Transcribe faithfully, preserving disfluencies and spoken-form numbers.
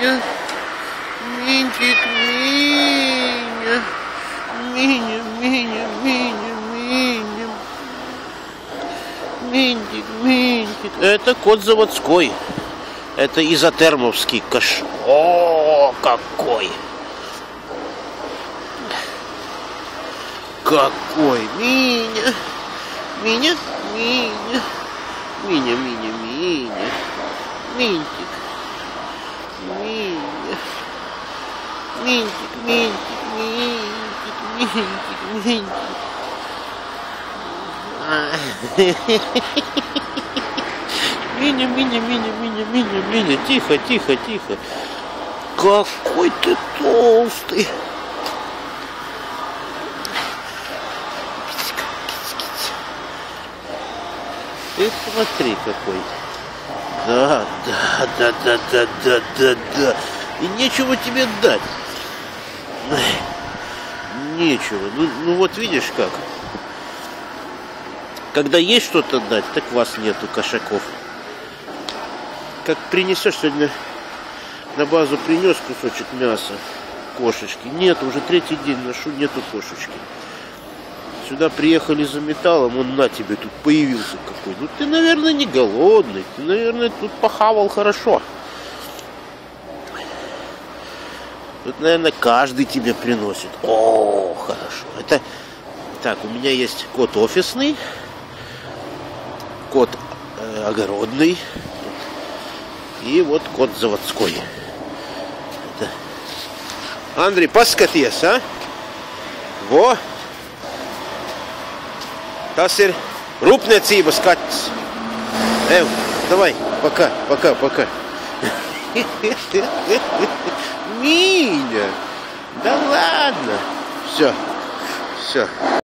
Миня, Минчик, Миня, Миня, Миня, Миня, Миня, Минчик, Минчик. Это кот заводской. Это изотермовский каш. О, какой! Какой! Миня! Миня! Миня! Миня, Миня, Миня! Минтик! Миня! Минтик, Минтик, Минтик, Минтик, Минтик! Миня, Миня, Миня, Миня, Миня, Миня! Тихо, тихо, тихо! Какой ты толстый! Ты смотри какой. Да, да, да, да, да, да, да, да. И нечего тебе дать. Нечего. Ну, ну вот видишь как. Когда есть что-то дать, так вас нету, кошаков. Как принесешь сегодня на базу, принес кусочек мяса кошечки. Нет, уже третий день ношу, нету кошечки. Сюда приехали за металлом, он на тебе тут появился какой. Ну ты, наверное, не голодный. Ты, наверное, тут похавал хорошо. Тут, наверное, каждый тебе приносит. О, хорошо. Это так, у меня есть кот офисный, кот э, огородный и вот кот заводской. Это... Андрей, paskaties, а? Во! Tas ir rūpniecības kaķis. Ev, давай, пока, пока, пока. Миня, да ладно. Все, все.